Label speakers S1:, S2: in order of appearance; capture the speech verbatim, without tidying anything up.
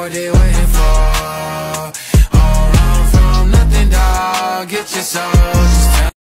S1: what they waiting for. Don't run from nothing, dog. Get your soul